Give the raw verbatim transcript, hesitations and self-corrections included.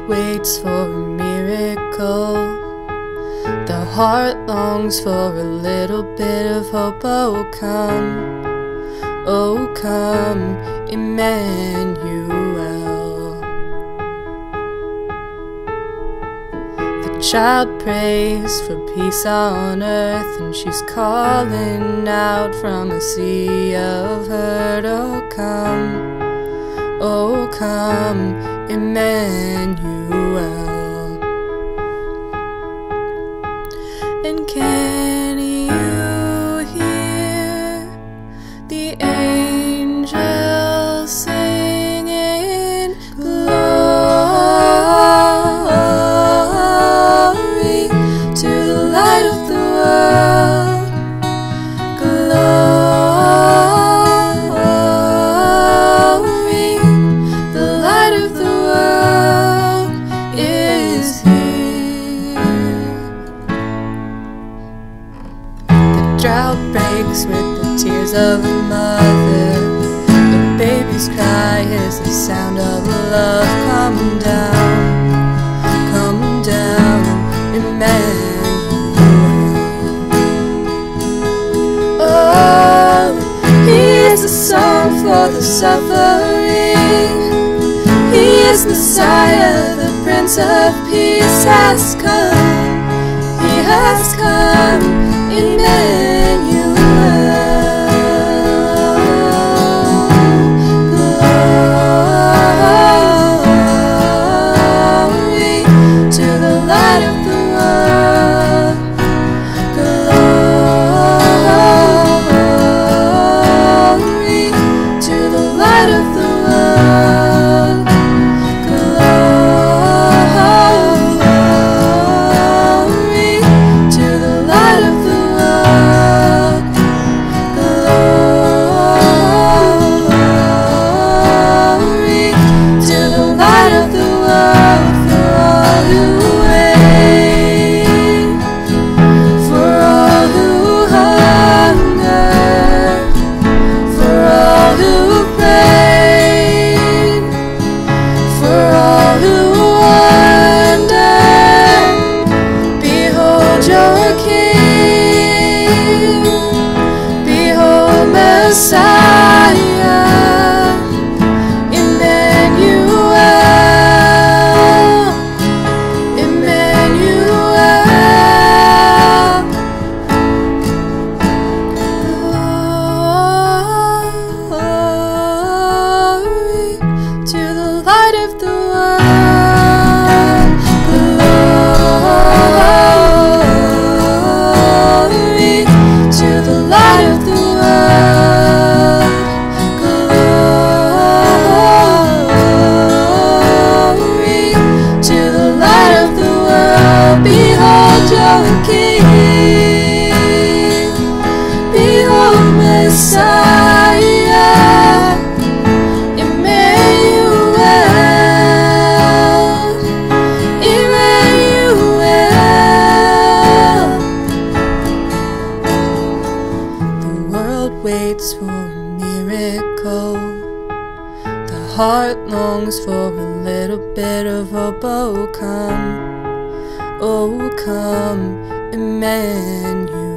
world waits for a miracle. The heart longs for a little bit of hope. Oh come, oh come, Emmanuel. The child prays for peace on earth, and she's calling out from a sea of hurt. Oh come, oh come, Emmanuel. And can you hear the angels singing glory to the light of the world, glory, the light of the world is here. The drought breaks with the tears of a mother. The baby's cry is the sound of love. Come down, come down, Emmanuel. Oh, he is a song for the suffering. He is Messiah, the Prince of Peace has come. He has come, Emmanuel. Messiah, Emmanuel, Emmanuel. Glory to the light of the world, glory to the light of the world. Behold your King, behold Messiah, Emmanuel, Emmanuel. The world waits for a miracle. The heart longs for a little bit of hope. Oh come, oh come, Emmanuel.